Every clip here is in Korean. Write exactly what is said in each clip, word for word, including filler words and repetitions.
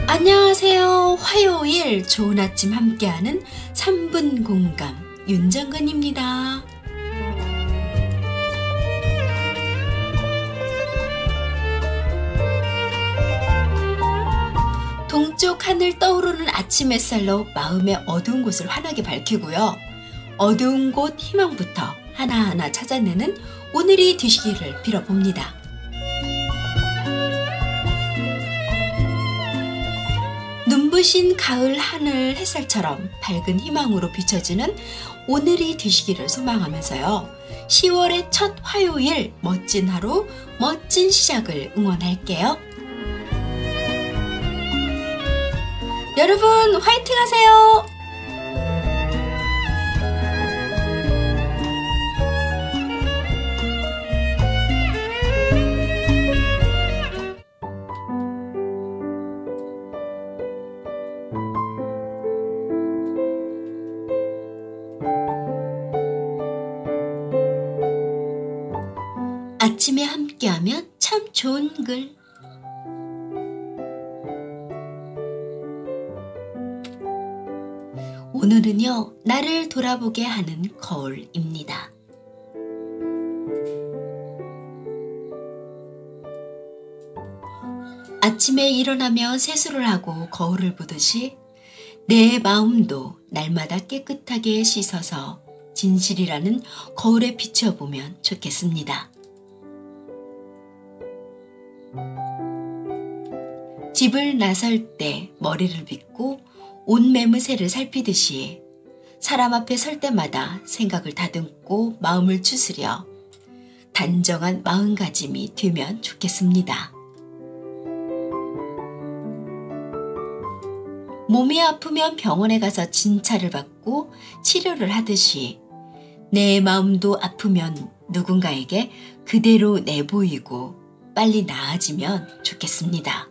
안녕하세요. 화요일 좋은 아침 함께하는 삼 분 공감 윤정근입니다. 동쪽 하늘 떠오르는 아침 햇살로 마음의 어두운 곳을 환하게 밝히고요. 어두운 곳 희망부터 하나하나 찾아내는 오늘이 되시기를 빌어봅니다. 눈부신 가을 하늘 햇살처럼 밝은 희망으로 비춰지는 오늘이 되시기를 소망하면서요. 시월의 첫 화요일 멋진 하루, 멋진 시작을 응원할게요. 여러분 화이팅 하세요. 아침에 함께하면 참 좋은 글. 오늘은요, 나를 돌아보게 하는 거울입니다. 아침에 일어나며 세수를 하고 거울을 보듯이 내 마음도 날마다 깨끗하게 씻어서 진실이라는 거울에 비춰보면 좋겠습니다. 집을 나설 때 머리를 빗고 옷 매무새를 살피듯이 사람 앞에 설 때마다 생각을 다듬고 마음을 추스려 단정한 마음가짐이 되면 좋겠습니다. 몸이 아프면 병원에 가서 진찰을 받고 치료를 하듯이 내 마음도 아프면 누군가에게 그대로 내보이고 빨리 나아지면 좋겠습니다.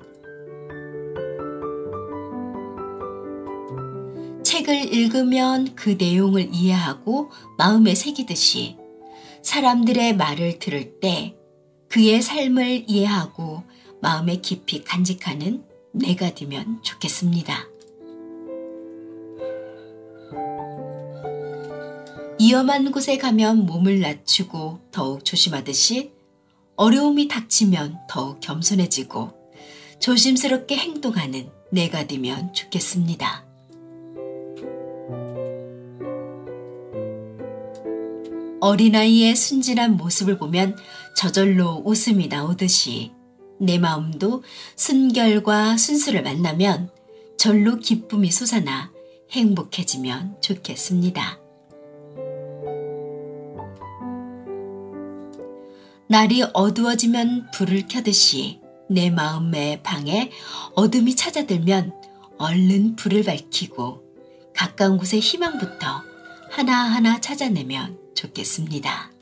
책을 읽으면 그 내용을 이해하고 마음에 새기듯이 사람들의 말을 들을 때 그의 삶을 이해하고 마음에 깊이 간직하는 내가 되면 좋겠습니다. 위험한 곳에 가면 몸을 낮추고 더욱 조심하듯이 어려움이 닥치면 더욱 겸손해지고 조심스럽게 행동하는 내가 되면 좋겠습니다. 어린아이의 순진한 모습을 보면 저절로 웃음이 나오듯이 내 마음도 순결과 순수를 만나면 절로 기쁨이 솟아나 행복해지면 좋겠습니다. 날이 어두워지면 불을 켜듯이 내 마음의 방에 어둠이 찾아들면 얼른 불을 밝히고 가까운 곳의 희망부터 하나하나 찾아내면 좋겠습니다.